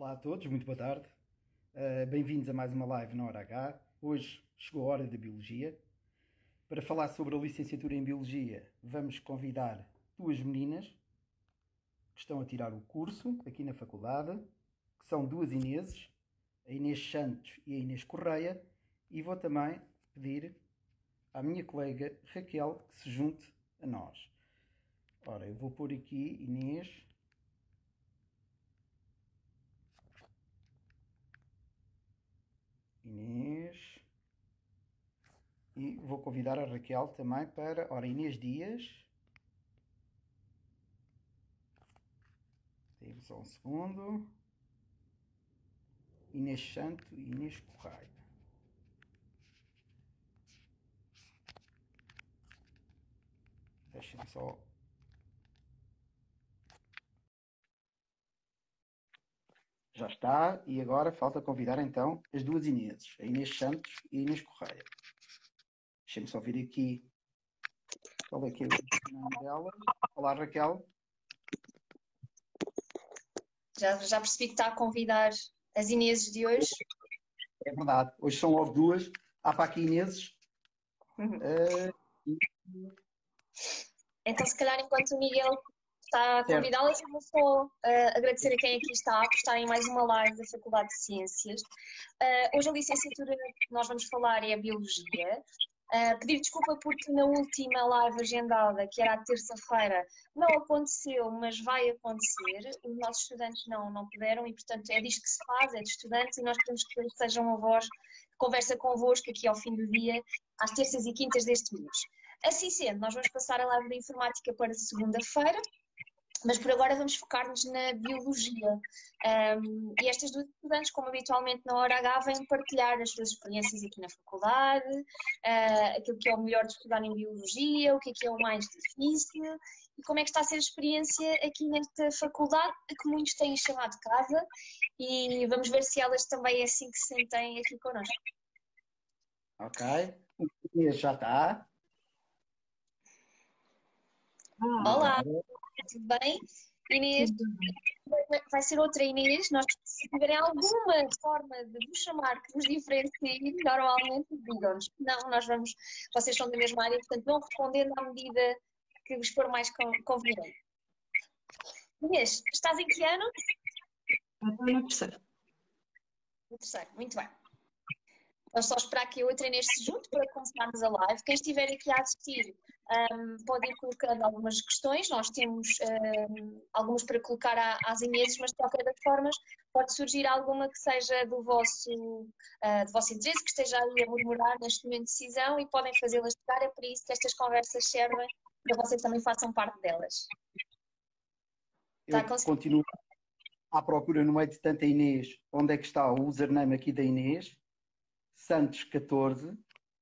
Olá a todos, muito boa tarde. Bem-vindos a mais uma live na Hora H. Hoje chegou a hora da Biologia. Para falar sobre a licenciatura em Biologia, vamos convidar duas meninas que estão a tirar o curso aqui na faculdade, que são duas Ineses, a Inês Santos e a Inês Correia, e vou também pedir à minha colega Raquel que se junte a nós. Ora, eu vou pôr aqui Inês. Inês. E vou convidar a Raquel também para... Ora, Inês Dias. Tem só um segundo. Inês Santo e Inês Correia. Deixem-me só... Já está. E agora falta convidar então as duas Ineses. A Inês Santos e a Inês Correia. Deixem-me só vir aqui. Qual é que é o nome dela? Olá, Raquel. Já percebi que está a convidar as Ineses de hoje. É verdade. Hoje são logo duas. Há para aqui Ineses. Então, se calhar, enquanto o Miguel está a Certo. convidá-las, eu vou só agradecer a quem aqui está por estar em mais uma live da Faculdade de Ciências. Hoje a licenciatura que nós vamos falar é a Biologia. Pedir desculpa porque na última live agendada, que era à terça-feira, não aconteceu, mas vai acontecer. Os nossos estudantes não puderam e, portanto, é disto que se faz, é de estudantes, e nós queremos que eles sejam uma voz que conversa convosco aqui ao fim do dia, às terças e quintas deste mês. Assim sendo, nós vamos passar a live da informática para segunda-feira, mas por agora vamos focar-nos na biologia. E estas duas estudantes, como habitualmente na Hora H, vêm partilhar as suas experiências aqui na faculdade, aquilo que é o melhor de estudar em biologia, o que é o mais difícil e como é que está a ser a experiência aqui nesta faculdade, que muitos têm chamado de casa, e vamos ver se elas também é assim que se sentem aqui connosco. Ok. O Inês já está. Olá, tudo bem? Inês, vai ser outra Inês. Nós, se tiverem alguma forma de vos chamar que vos diferencie, normalmente digam-nos. Não, vocês são da mesma área, portanto vão respondendo à medida que vos for mais conveniente. Inês, estás em que ano? Estou no terceiro. No terceiro, muito bem. Vamos só esperar que a outra Inês se junte para começarmos a live. Quem estiver aqui a assistir pode ir colocando algumas questões. Nós temos algumas para colocar às Ineses, mas de qualquer das formas pode surgir alguma que seja do vosso interesse, que esteja aí a murmurar neste momento de decisão e podem fazê-las chegar. É por isso que estas conversas servem para vocês também façam parte delas. Eu continuo à procura no meio de tanta Inês. Onde é que está o username aqui da Inês? Santos 14.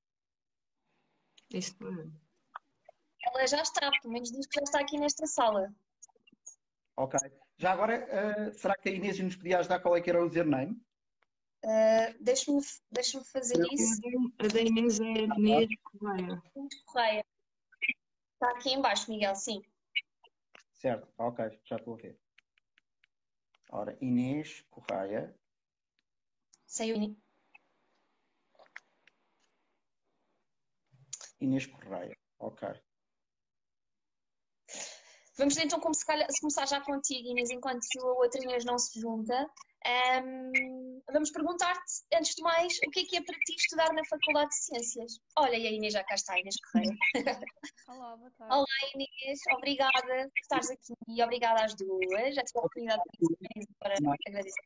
Isso mesmo. Ela já está, pelo menos diz que já está aqui nesta sala. Ok. Já agora, será que a Inês nos podia ajudar qual é que era o username? Deixa-me fazer isso. A da Inês é Inês Correia. Correia. Está aqui embaixo, Miguel, sim. Certo, ok, já estou a ver. Ora, Inês Correia. Saiu. Inês Correia, ok. Vamos então começar já contigo, Inês, enquanto a outra Inês não se junta. Vamos perguntar-te, antes de mais, o que é para ti estudar na Faculdade de Ciências? Olha, e a Inês já cá está, Inês Correia. Olá, boa tarde. Olá, Inês, obrigada por estares aqui e obrigada às duas. Já tive a oportunidade de para agradecer.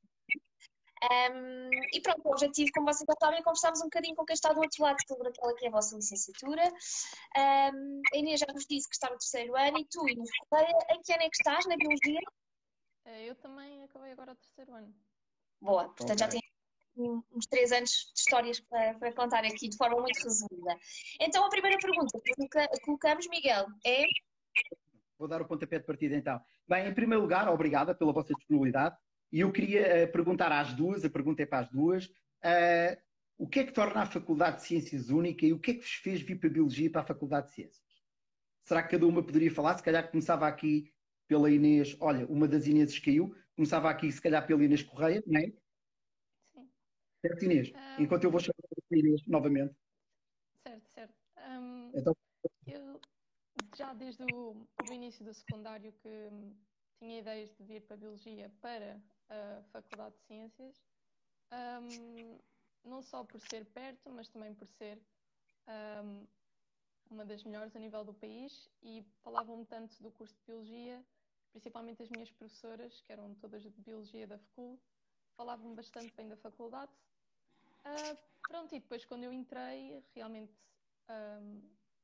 E pronto, o objetivo, como vocês já sabem, é conversarmos um bocadinho com quem está do outro lado sobre aquela que é a vossa licenciatura. A Inês já nos disse que está no terceiro ano e tu, Inês Correia, em que ano é que estás na Biologia? Eu também acabei agora o terceiro ano. Boa, portanto já tem uns 3 anos de histórias para contar aqui de forma muito resumida. Então a primeira pergunta que colocamos, Miguel, é... Vou dar o pontapé de partida então. Bem, em primeiro lugar, obrigada pela vossa disponibilidade. E eu queria perguntar às duas, a pergunta é para as duas, o que é que torna a Faculdade de Ciências única e o que é que vos fez vir para a Biologia e para a Faculdade de Ciências? Será que cada uma poderia falar? Se calhar começava aqui pela Inês, olha, uma das Ineses caiu, começava aqui se calhar pela Inês Correia, não é? Sim. Certo, Inês? Ahm, Enquanto eu vou chamar a Inês novamente. certo, certo. Então, Eu já desde do início do secundário que tinha ideias de vir para a Biologia para a Faculdade de Ciências, Ahm, não só por ser perto, mas também por ser ahm, uma das melhores a nível do país e falavam-me tanto do curso de Biologia, principalmente as minhas professoras, que eram todas de Biologia da FCUL, falavam bastante bem da faculdade. Ah, pronto, e depois quando eu entrei, realmente ahm,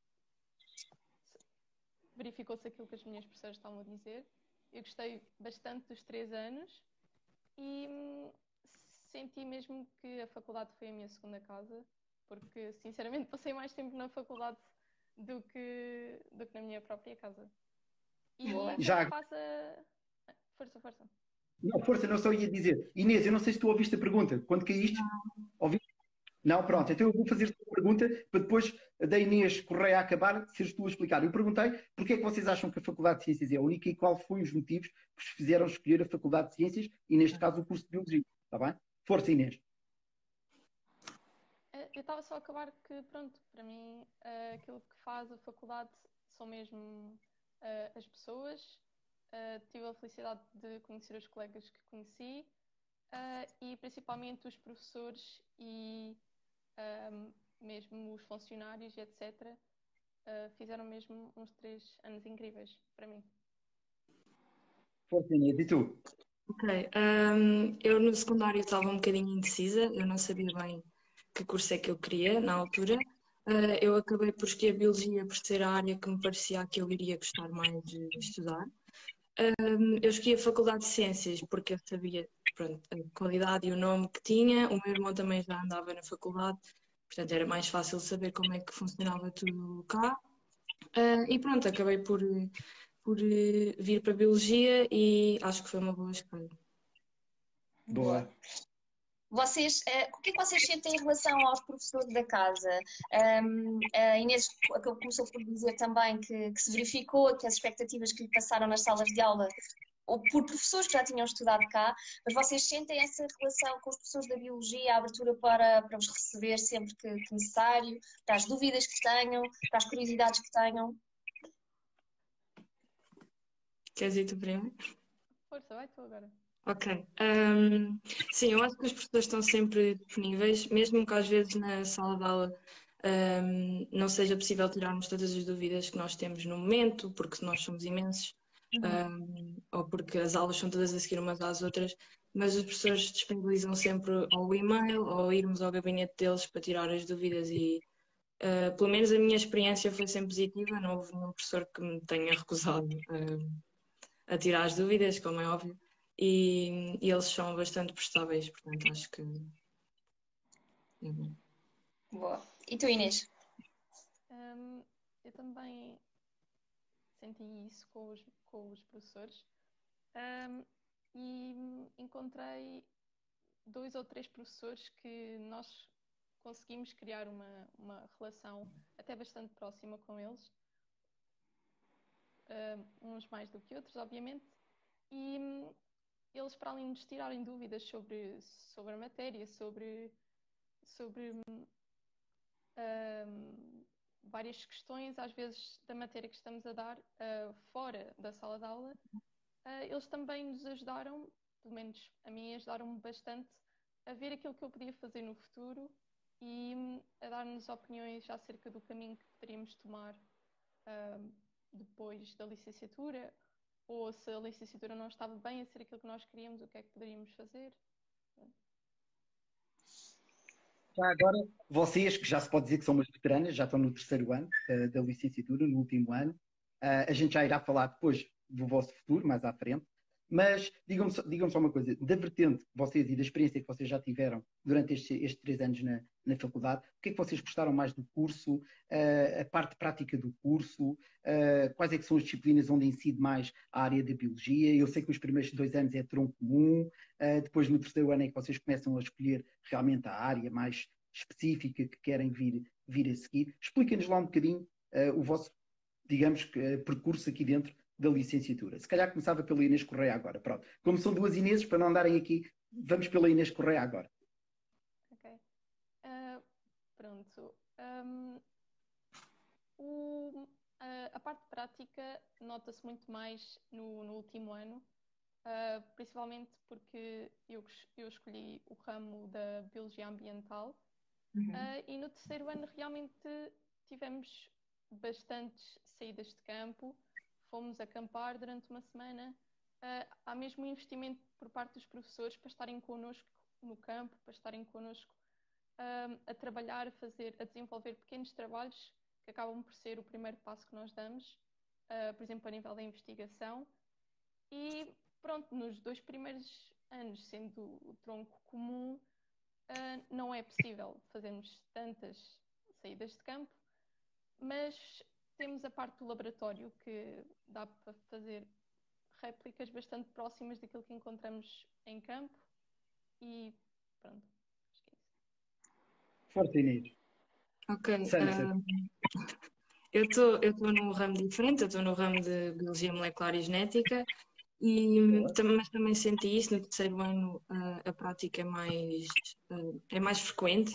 verificou-se aquilo que as minhas professoras estavam a dizer. Eu gostei bastante dos 3 anos e senti mesmo que a faculdade foi a minha segunda casa, porque sinceramente passei mais tempo na faculdade do que na minha própria casa. E Boa. como já, faço a... Força, força. não, força, não só ia dizer. Inês, eu não sei se tu ouviste a pergunta. Quando caíste, ouviste? Não, pronto. Então eu vou fazer a pergunta para depois da Inês Correia acabar, seres tu a explicar. Eu perguntei porque é que vocês acham que a Faculdade de Ciências é a única e qual foi os motivos que vos fizeram escolher a Faculdade de Ciências e, neste caso, o curso de Biologia. Está bem? Força, Inês. Eu estava só a acabar que, pronto, para mim, aquilo que faz a faculdade são mesmo as pessoas. Tive a felicidade de conhecer os colegas que conheci, e principalmente os professores e mesmo os funcionários, etc. Fizeram mesmo uns 3 anos incríveis para mim. Força, Inês. E tu? Ok. Eu no secundário estava um bocadinho indecisa, eu não sabia bem que curso é que eu queria na altura. Eu acabei por escolher Biologia por ser a área que me parecia que eu iria gostar mais de estudar. Eu escolhi a Faculdade de Ciências porque eu sabia, pronto, a qualidade e o nome que tinha. O meu irmão também já andava na faculdade, portanto era mais fácil saber como é que funcionava tudo cá. E pronto, acabei por vir para a Biologia e acho que foi uma boa escolha. Boa. Boa. Vocês, o que é que vocês sentem em relação aos professores da casa? A Inês começou por dizer também que se verificou que as expectativas que lhe passaram nas salas de aula, ou por professores que já tinham estudado cá, mas vocês sentem essa relação com os professores da Biologia, a abertura para vos receber sempre que necessário, para as dúvidas que tenham, para as curiosidades que tenham? Queres ir tu primeiro? Força, vai tu agora. Ok. Sim, eu acho que os professores estão sempre disponíveis, mesmo que às vezes na sala de aula não seja possível tirarmos todas as dúvidas que nós temos no momento, porque nós somos imensos, ou porque as aulas são todas a seguir umas às outras, mas os professores disponibilizam sempre ou o e-mail ou irmos ao gabinete deles para tirar as dúvidas e pelo menos a minha experiência foi sempre positiva, não houve nenhum professor que me tenha recusado a tirar as dúvidas, como é óbvio, e eles são bastante prestáveis, portanto acho que é bom. Boa. E tu, Inês? Eu também senti isso com os professores. E encontrei 2 ou 3 professores que nós conseguimos criar uma relação até bastante próxima com eles, uns mais do que outros, obviamente, e eles, para além de nos tirarem dúvidas sobre a matéria, sobre várias questões, às vezes, da matéria que estamos a dar fora da sala de aula, eles também nos ajudaram, pelo menos a mim, ajudaram-me bastante a ver aquilo que eu podia fazer no futuro e a dar-nos opiniões acerca do caminho que poderíamos tomar depois da licenciatura, ou se a licenciatura não estava bem a ser aquilo que nós queríamos, o que é que poderíamos fazer. Já agora, vocês, que já se pode dizer que são umas veteranas, já estão no terceiro ano da licenciatura, no último ano, a gente já irá falar depois do vosso futuro, mais à frente, mas digam-me só uma coisa, da vertente que vocês e da experiência que vocês já tiveram durante estes 3 anos na faculdade, o que é que vocês gostaram mais do curso, a parte prática do curso, quais é que são as disciplinas onde incide mais a área da biologia? Eu sei que os primeiros 2 anos é tronco comum, depois no terceiro ano é que vocês começam a escolher realmente a área mais específica que querem vir a seguir. Expliquem-nos lá um bocadinho o vosso, digamos, percurso aqui dentro da licenciatura? Se calhar começava pela Inês Correia agora. Pronto. Como são duas Ineses, para não andarem aqui, vamos pela Inês Correia agora. Ok. Pronto. A parte prática nota-se muito mais no último ano, principalmente porque eu escolhi o ramo da Biologia Ambiental. E no terceiro ano realmente tivemos bastantes saídas de campo, fomos acampar durante uma semana. Há mesmo um investimento por parte dos professores para estarem connosco no campo, para estarem connosco a trabalhar, a desenvolver pequenos trabalhos que acabam por ser o primeiro passo que nós damos, por exemplo, a nível da investigação. E pronto, nos 2 primeiros anos, sendo o tronco comum, não é possível fazermos tantas saídas de campo, mas temos a parte do laboratório que dá para fazer réplicas bastante próximas daquilo que encontramos em campo e pronto, acho que é isso. Forte, Inês. Ok. Sansa. Eu estou num ramo diferente, eu estou no ramo de Biologia Molecular e Genética, mas também senti isso no terceiro ano, a prática é mais frequente.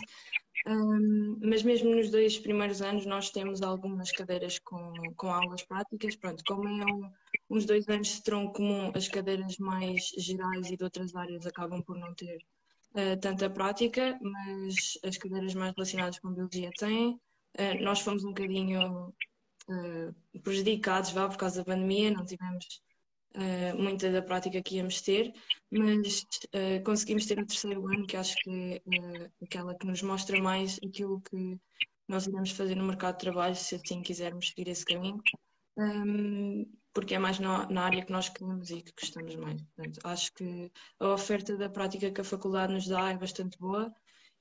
Mas mesmo nos 2 primeiros anos nós temos algumas cadeiras com aulas práticas. Pronto, como uns 2 anos de tronco comum, as cadeiras mais gerais e de outras áreas acabam por não ter tanta prática, mas as cadeiras mais relacionadas com biologia têm. Nós fomos um bocadinho prejudicados, por causa da pandemia, não tivemos muita da prática que íamos ter, mas conseguimos ter o terceiro ano, que acho que é aquela que nos mostra mais aquilo que nós iremos fazer no mercado de trabalho, se assim quisermos seguir esse caminho, porque é mais na área que nós queremos e que gostamos mais. Portanto, acho que a oferta da prática que a faculdade nos dá é bastante boa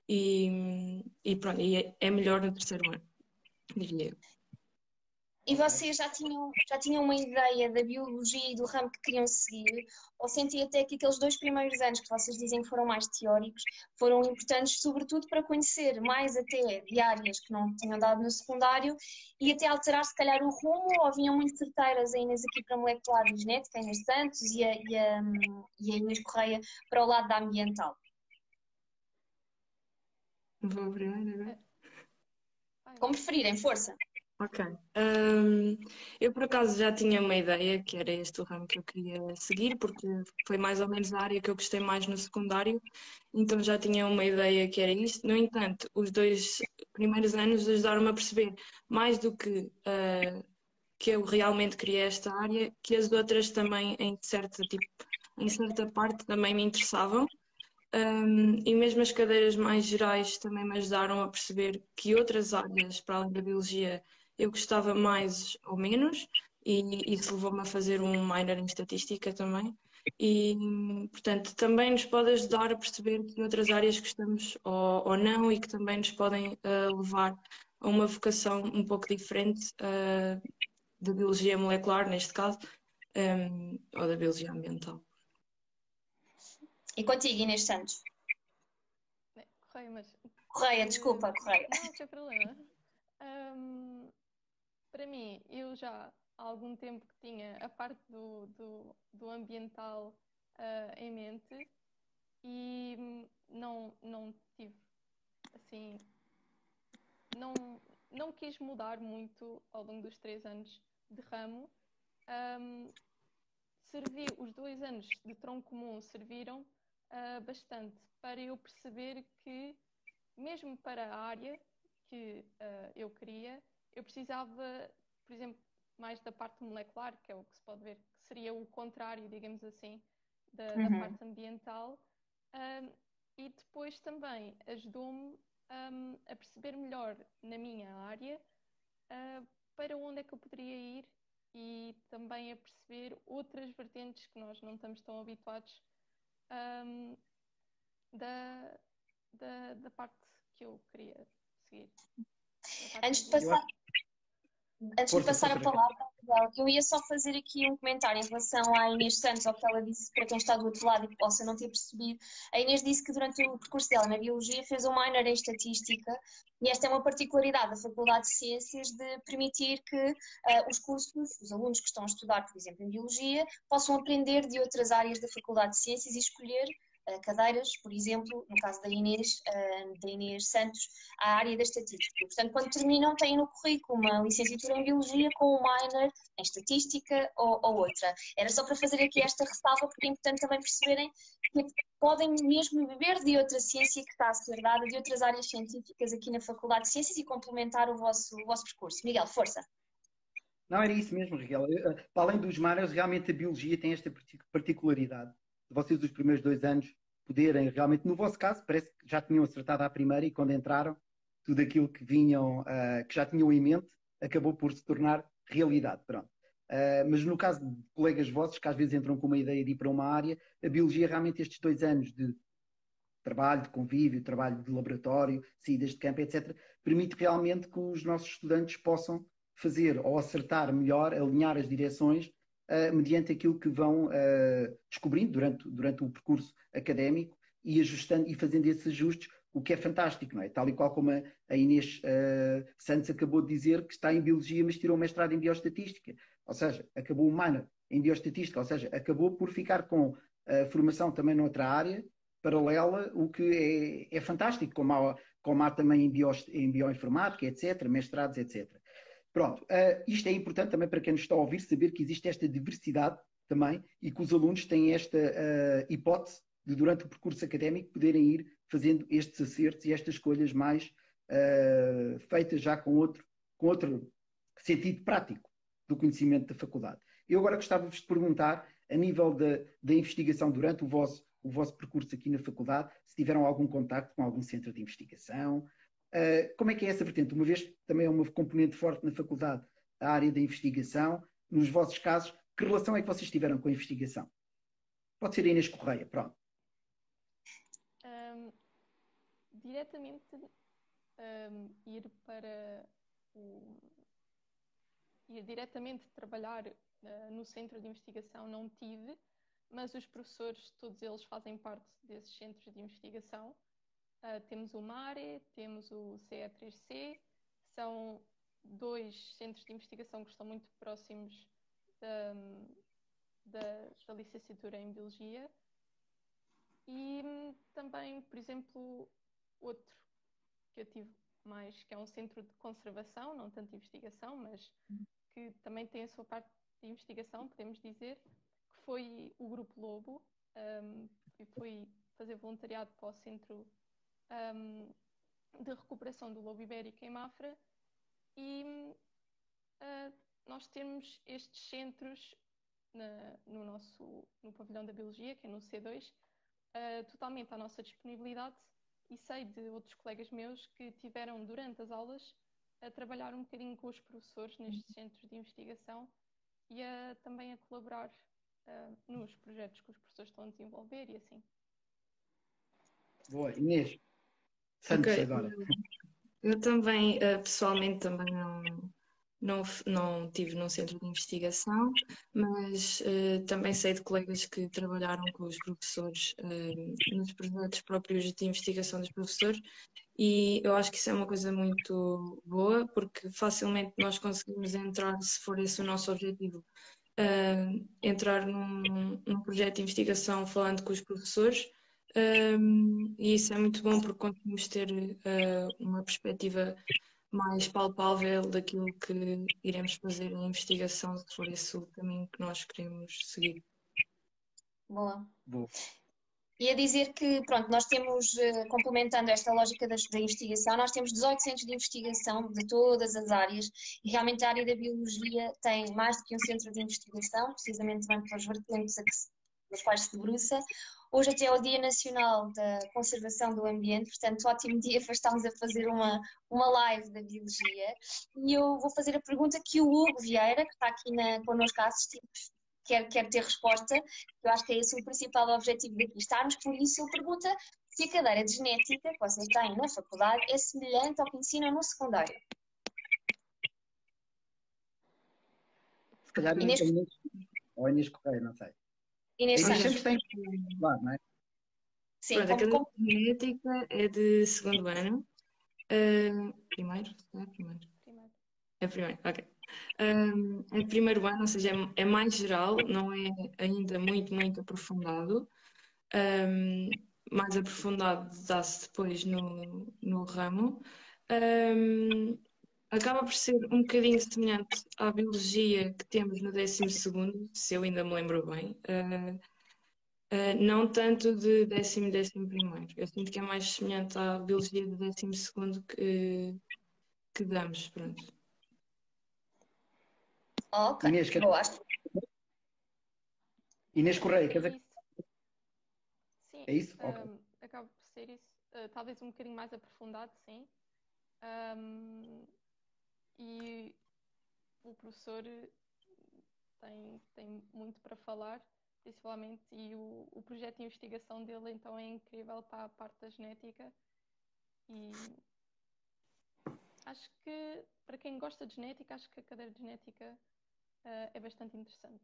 e pronto, é melhor no terceiro ano, diria eu. E vocês já tinham uma ideia da biologia e do ramo que queriam seguir? Ou senti até que aqueles 2 primeiros anos que vocês dizem que foram mais teóricos foram importantes, sobretudo para conhecer mais até de áreas que não tinham dado no secundário e até alterar se calhar o rumo, ou vinham muito certeiras a Inês aqui para a molecular e genética, a Inês Santos e a Inês Correia para o lado da ambiental? Vou primeiro agora. Como preferirem, força! Ok. Eu por acaso já tinha uma ideia que era este o ramo que eu queria seguir, porque foi mais ou menos a área que eu gostei mais no secundário, então já tinha uma ideia que era isto. No entanto, os 2 primeiros anos ajudaram-me a perceber mais do que eu realmente queria esta área, que as outras também em certa parte também me interessavam. E mesmo as cadeiras mais gerais também me ajudaram a perceber que outras áreas, para além da biologia, eu gostava mais ou menos, e isso levou-me a fazer um minor em estatística também. E, portanto, também nos pode ajudar a perceber que outras áreas gostamos ou não, e que também nos podem levar a uma vocação um pouco diferente da biologia molecular, neste caso, ou da biologia ambiental. E contigo, Inês Santos? Correia, mas... Correia, desculpa, Correia. Não, sem problema. Para mim, eu já há algum tempo que tinha a parte do ambiental em mente e não tive, assim, não quis mudar muito ao longo dos 3 anos de ramo. Os 2 anos de tronco comum serviram bastante para eu perceber que, mesmo para a área que eu queria, eu precisava, por exemplo, mais da parte molecular, que é o que se pode ver, que seria o contrário, digamos assim, da parte ambiental. E depois também ajudou-me a perceber melhor na minha área para onde é que eu poderia ir e também a perceber outras vertentes que nós não estamos tão habituados da parte que eu queria seguir. Antes de passar a palavra, Eu ia só fazer aqui um comentário em relação à Inês Santos, ao que ela disse, para quem está do outro lado e que possa não ter percebido. A Inês disse que durante o percurso dela na Biologia fez um minor em Estatística, e esta é uma particularidade da Faculdade de Ciências de permitir que os cursos, os alunos que estão a estudar, por exemplo, em Biologia, possam aprender de outras áreas da Faculdade de Ciências e escolher cadeiras, por exemplo, no caso da Inês Santos, a área da estatística. Portanto, quando terminam, têm no currículo uma licenciatura em Biologia com um minor em Estatística ou outra. Era só para fazer aqui esta ressalva, porque é importante também perceberem que podem mesmo beber de outra ciência que está a ser dada, de outras áreas científicas aqui na Faculdade de Ciências e complementar o vosso percurso. Miguel, força! Não, era isso mesmo, Miguel. Para além dos minors, realmente a Biologia tem esta particularidade. Vocês, os primeiros 2 anos, poderem realmente, no vosso caso, parece que já tinham acertado à primeira e quando entraram, tudo aquilo que vinham, que já tinham em mente, acabou por se tornar realidade. Pronto. Mas no caso de colegas vossos, que às vezes entram com uma ideia de ir para uma área, a Biologia, realmente, estes 2 anos de trabalho de convívio, trabalho de laboratório, saídas de campo, etc., permite realmente que os nossos estudantes possam fazer ou acertar melhor, alinhar as direções mediante aquilo que vão descobrindo durante o percurso académico e ajustando e fazendo esses ajustes, o que é fantástico, não é? Tal e qual como a Inês Santos acabou de dizer que está em Biologia, mas tirou um mestrado em Bioestatística, ou seja, acabou o minor em Bioestatística, ou seja, acabou por ficar com formação também noutra área, paralela, o que é fantástico, como há também em bioinformática, etc., mestrados, etc. Pronto, isto é importante também para quem nos está a ouvir, saber que existe esta diversidade também e que os alunos têm esta hipótese de, durante o percurso académico, poderem ir fazendo estes acertos e estas escolhas mais feitas já com outro sentido prático do conhecimento da faculdade. Eu agora gostava-vos de perguntar, a nível da investigação durante o vosso percurso aqui na faculdade, se tiveram algum contacto com algum centro de investigação. Como é que é essa vertente? Uma vez que também é uma componente forte na faculdade, a área da investigação, nos vossos casos, que relação é que vocês tiveram com a investigação? Pode ser a Inês Correia, pronto. Diretamente ir para ir diretamente trabalhar no centro de investigação não tive, mas os professores, todos eles fazem parte desses centros de investigação. Temos o MARE, temos o CE3C, são 2 centros de investigação que estão muito próximos da licenciatura em Biologia. E também, por exemplo, outro que eu tive mais, que é um centro de conservação, não tanto de investigação, mas que também tem a sua parte de investigação, podemos dizer, que foi o Grupo Lobo, e fui fazer voluntariado para o Centro de Recuperação do Lobo Ibérico em Mafra, e nós temos estes centros no pavilhão da Biologia, que é no C2, totalmente à nossa disponibilidade, e sei de outros colegas meus que tiveram durante as aulas a trabalhar um bocadinho com os professores nestes centros de investigação e também a colaborar nos projetos que os professores estão a desenvolver e assim. Boa. Inês Santos, Ok. agora. Eu também, pessoalmente, também não tive num centro de investigação, mas também sei de colegas que trabalharam com os professores nos projetos próprios de investigação dos professores, e eu acho que isso é uma coisa muito boa, porque facilmente nós conseguimos entrar, se for esse o nosso objetivo, entrar num projeto de investigação falando com os professores. E isso é muito bom porque conseguimos ter uma perspectiva mais palpável daquilo que iremos fazer na investigação, se for esse o caminho que nós queremos seguir. Boa. Boa. Ia dizer que, pronto, nós temos, complementando esta lógica da investigação, nós temos 18 centros de investigação de todas as áreas e realmente a área da biologia tem mais do que um centro de investigação, precisamente também pelas vertentes nas quais se debruça. Hoje até é o Dia Nacional da Conservação do Ambiente, portanto, ótimo dia para estarmos a fazer uma live da biologia. E eu vou fazer a pergunta que o Hugo Vieira, que está aqui connosco a assistir, quer ter resposta. Eu acho que é esse o principal objetivo daqui estarmos, por isso ele pergunta se a cadeira de genética que vocês têm na faculdade é semelhante ao que ensinam no secundário. Se calhar Inês, ou Inês Correia, não sei. Inês A Inês Santos. sempre tem claro, não é? Sim, Pronto, a cadeira como, de genética é de segundo ano. Primeiro? Não é primeiro? Primeiro. É primeiro, ok. É primeiro ano, ou seja, é mais geral, não é ainda muito, muito aprofundado. Mais aprofundado dá-se depois no ramo. Acaba por ser um bocadinho semelhante à biologia que temos no 12º, se eu ainda me lembro bem. Não tanto de 10º e 11º. Eu sinto que é mais semelhante à biologia do 12º que damos, pronto. ok, Inês, boa. Inês Correia, quer É dizer, isso. Sim, é isso? Ok. acaba por ser isso. Talvez um bocadinho mais aprofundado, sim. E o professor tem muito para falar, principalmente, e o projeto de investigação dele então é incrível para a parte da genética. E acho que para quem gosta de genética, acho que a cadeira de genética é bastante interessante.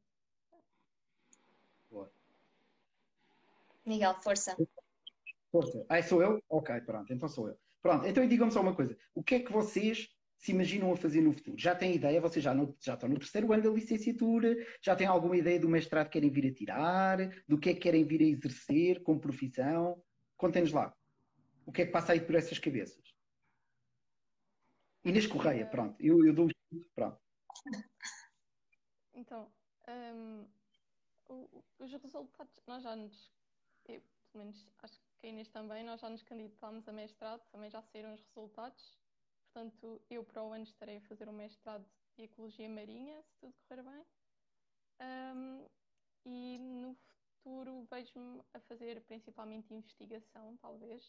Boa. Miguel, força. Força. Sou eu? Ok, pronto, então sou eu. Pronto, então digam-me só uma coisa. O que é que vocês se imaginam a fazer no futuro? Já têm ideia? Vocês já estão no terceiro ano da licenciatura? Já têm alguma ideia do mestrado que querem vir a tirar? Do que é que querem vir a exercer como profissão? Contem-nos lá. O que é que passa aí por essas cabeças? Inês Correia, Ah, pronto. Eu dou pronto. então, os resultados, nós já nos, eu, pelo menos acho que a Inês também, nós já nos candidatámos a mestrado, também já saíram os resultados. Portanto, eu para o ano estarei a fazer um mestrado de Ecologia Marinha, se tudo correr bem. E no futuro vejo-me a fazer principalmente investigação, talvez,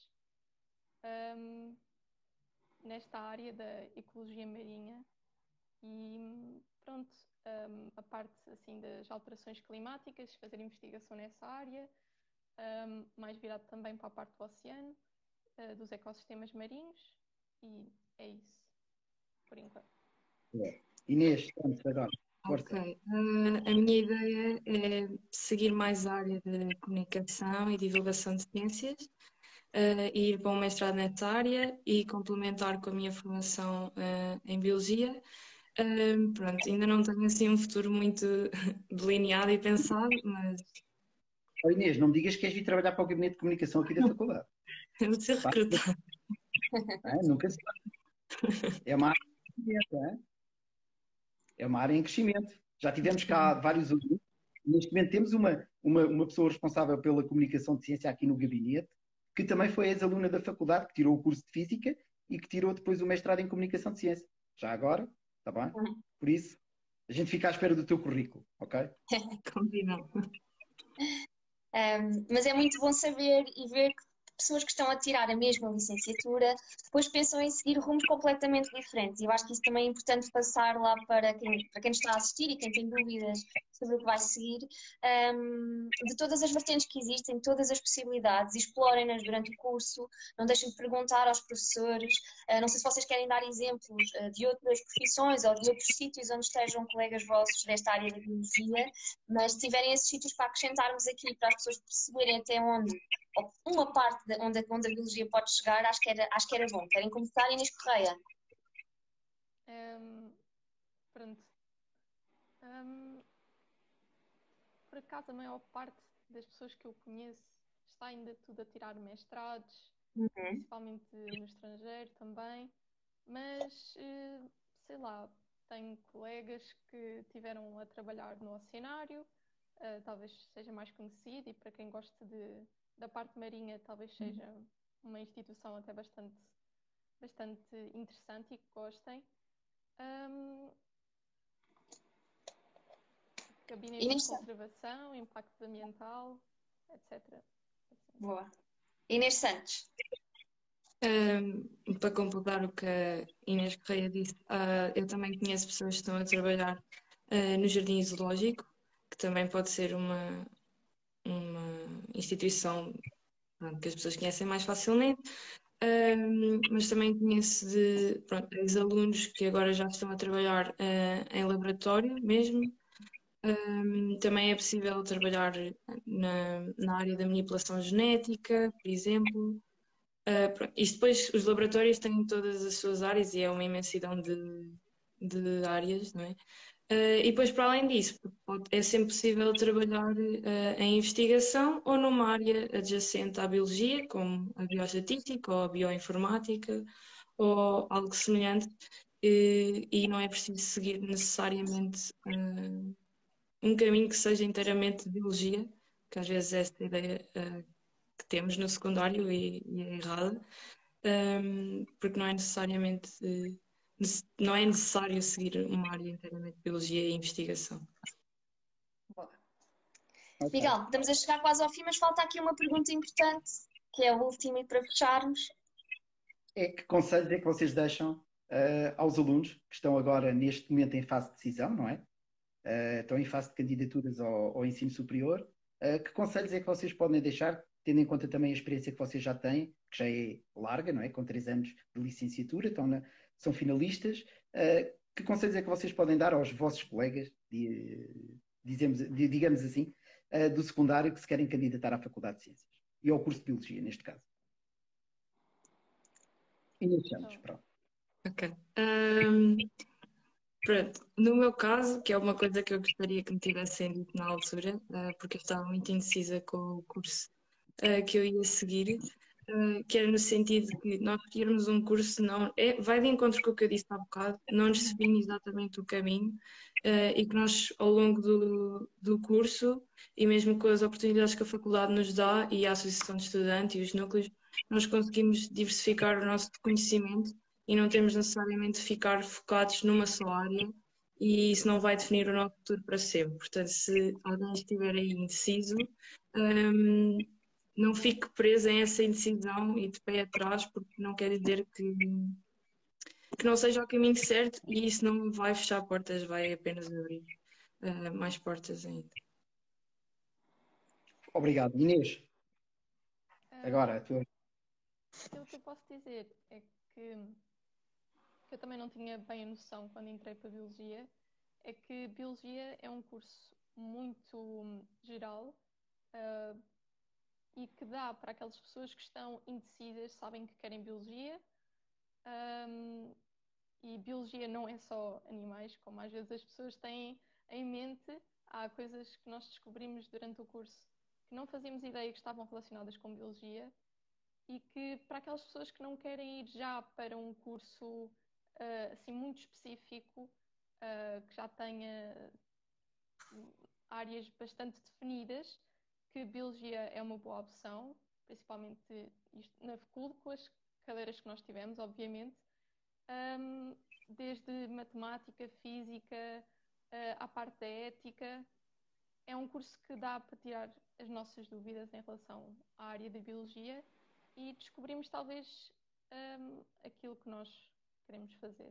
nesta área da ecologia marinha. E pronto, a parte assim das alterações climáticas, fazer investigação nessa área, mais virado também para a parte do oceano, dos ecossistemas marinhos, e é isso, por enquanto. Inês, estamos agora. Ok. Força. A minha ideia é seguir mais a área de comunicação e divulgação de ciências, e ir para um mestrado nessa área e complementar com a minha formação em biologia. Pronto, ainda não tenho assim um futuro muito delineado e pensado, mas Oh, Inês, não me digas que queres vir trabalhar para o gabinete de comunicação aqui da faculdade. eu vou ser Pá, recrutada. nunca se sabe. É uma área em crescimento, não é? É uma área em crescimento. Já tivemos cá vários alunos. Neste momento temos uma pessoa responsável pela comunicação de ciência aqui no gabinete, que também foi ex-aluna da faculdade, que tirou o curso de Física e que tirou depois o mestrado em comunicação de ciência. Já agora, está bem? Por isso, a gente fica à espera do teu currículo, ok? Combinado. Mas é muito bom saber e ver que pessoas que estão a tirar a mesma licenciatura depois pensam em seguir rumos completamente diferentes. E eu acho que isso também é importante passar lá para quem nos está a assistir e quem tem dúvidas sobre o que vai seguir, de todas as vertentes que existem, todas as possibilidades, explorem-nas durante o curso, não deixem de perguntar aos professores. Não sei se vocês querem dar exemplos de outras profissões ou de outros sítios onde estejam colegas vossos desta área da biologia, mas se tiverem esses sítios para acrescentarmos aqui, para as pessoas perceberem até onde, ou uma parte de onde a biologia pode chegar, acho que era bom. Querem começar, Inês Correia? Pronto. Por acaso, a maior parte das pessoas que eu conheço está ainda tudo a tirar mestrados, principalmente no estrangeiro também, mas sei lá, tenho colegas que tiveram a trabalhar no oceanário, talvez seja mais conhecido, e para quem gosta da parte marinha, talvez seja uma instituição até bastante interessante e que gostem. Gabinetes de conservação, impacto ambiental, etc. Boa. Inês Santos. Para completar o que a Inês Correia disse, eu também conheço pessoas que estão a trabalhar no Jardim Zoológico, que também pode ser uma instituição, pronto, que as pessoas conhecem mais facilmente, mas também conheço de ex-alunos que agora já estão a trabalhar em laboratório mesmo, Também é possível trabalhar na área da manipulação genética, por exemplo. Isto depois, os laboratórios têm todas as suas áreas e é uma imensidão de áreas, não é? E depois, para além disso, é sempre possível trabalhar em investigação ou numa área adjacente à biologia, como a bioestatística ou a bioinformática ou algo semelhante, e não é preciso seguir necessariamente um caminho que seja inteiramente de biologia, que às vezes é esta ideia que temos no secundário e é errada, porque não é necessariamente não é necessário seguir uma área inteiramente de biologia e investigação. Ok. Miguel, estamos a chegar quase ao fim, mas falta aqui uma pergunta importante, que é a última e para fecharmos. Que conselhos é que vocês deixam aos alunos que estão agora, neste momento, em fase de decisão, não é? Estão em fase de candidaturas ao ensino superior. Que conselhos é que vocês podem deixar, tendo em conta também a experiência que vocês já têm, que já é larga, não é? Com 3 anos de licenciatura, são finalistas. Que conselhos é que vocês podem dar aos vossos colegas, digamos assim, do secundário que se querem candidatar à Faculdade de Ciências e ao curso de Biologia, neste caso? Iniciamos, pronto. Ok. Pronto, no meu caso, que é uma coisa que eu gostaria que me tivessem dito na altura, porque eu estava muito indecisa com o curso que eu ia seguir, que era no sentido de que nós escolhermos um curso não vai de encontro com o que eu disse há bocado, não nos define exatamente o caminho, e que nós, ao longo do curso, e mesmo com as oportunidades que a faculdade nos dá, e a Associação de Estudantes e os núcleos, nós conseguimos diversificar o nosso conhecimento e não temos necessariamente de ficar focados numa só área, e isso não vai definir o nosso futuro para sempre. Portanto, se alguém estiver aí indeciso, não fique preso em essa indecisão e de pé atrás, porque não quer dizer que não seja o caminho certo, e isso não vai fechar portas, vai apenas abrir mais portas ainda. Obrigado. Inês, agora a tua. Aquilo que eu posso dizer é que eu também não tinha bem a noção quando entrei para a Biologia, é que Biologia é um curso muito geral e que dá para aquelas pessoas que estão indecisas, sabem que querem Biologia, e Biologia não é só animais, como às vezes as pessoas têm em mente. Há coisas que nós descobrimos durante o curso que não fazíamos ideia que estavam relacionadas com Biologia, e que para aquelas pessoas que não querem ir já para um curso assim muito específico, que já tenha áreas bastante definidas, que Biologia é uma boa opção, principalmente na FCUL, com as cadeiras que nós tivemos, obviamente, desde matemática, física, à parte da ética. É um curso que dá para tirar as nossas dúvidas em relação à área da Biologia e descobrimos talvez aquilo que nós queremos fazer.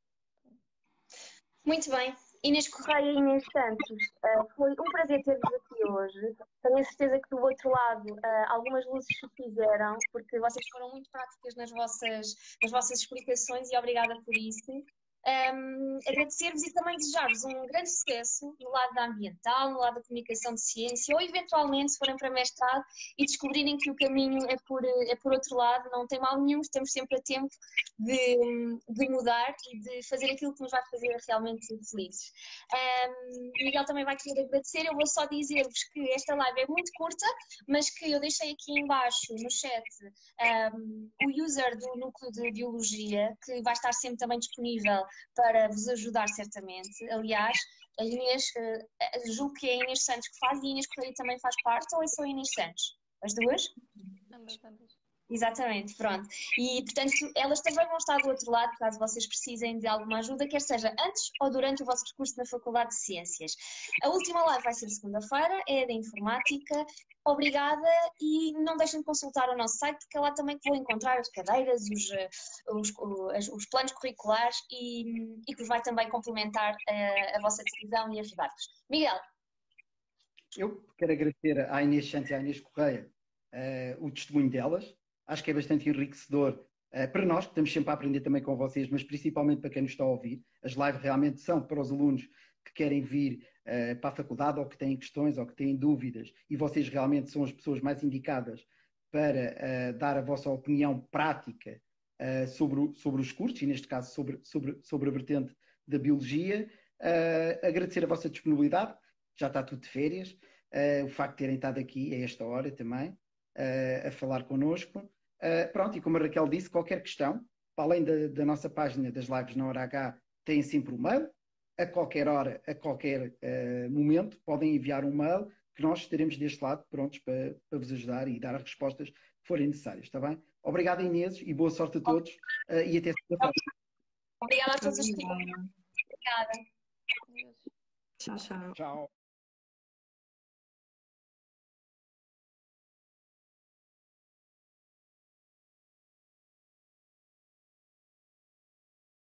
Muito bem. Inês Correia e Inês Santos, foi um prazer ter-vos aqui hoje. Tenho a certeza que do outro lado algumas luzes se fizeram, porque vocês foram muito práticas nas vossas explicações, e obrigada por isso. Agradecer-vos e também desejar-vos um grande sucesso no lado da ambiental, no lado da comunicação de ciência, ou eventualmente, se forem para mestrado e descobrirem que o caminho é por outro lado, não tem mal nenhum, estamos sempre a tempo de mudar e de fazer aquilo que nos vai fazer realmente felizes. Miguel também vai querer agradecer. Eu vou só dizer-vos que esta live é muito curta, mas que eu deixei aqui embaixo no chat o user do Núcleo de Biologia, que vai estar sempre também disponível para vos ajudar certamente. Aliás, a Inês, julgo que é a Inês Santos que faz, e a Inês Correia também faz parte, ou é só a Inês Santos? As duas? Ambas. Exatamente, pronto. E, portanto, elas também vão estar do outro lado, caso vocês precisem de alguma ajuda, quer seja antes ou durante o vosso percurso na Faculdade de Ciências. A última live vai ser segunda-feira, é da informática. Obrigada, e não deixem de consultar o nosso site, porque é lá também que vão encontrar as cadeiras, os planos curriculares, e que vos vai também complementar a vossa decisão e ajudar-vos. Miguel. Eu quero agradecer à Inês Santos e à Inês Correia o testemunho delas. Acho que é bastante enriquecedor para nós, que estamos sempre a aprender também com vocês, mas principalmente para quem nos está a ouvir. As lives realmente são para os alunos que querem vir para a faculdade, ou que têm questões, ou que têm dúvidas, e vocês realmente são as pessoas mais indicadas para dar a vossa opinião prática sobre os cursos, e neste caso sobre a vertente da Biologia. Agradecer a vossa disponibilidade, já está tudo de férias, o facto de terem estado aqui a esta hora também, a falar connosco. Pronto, e como a Raquel disse, qualquer questão, para além da nossa página das lives na Hora H, têm sempre um mail, a qualquer hora, a qualquer momento, podem enviar um mail, que nós estaremos deste lado prontos para vos ajudar e dar as respostas que forem necessárias, está bem? Obrigado, Inês, e boa sorte a todos, e até segunda-feira. Obrigada a todos os que. Obrigada. Tchau, tchau. Tchau.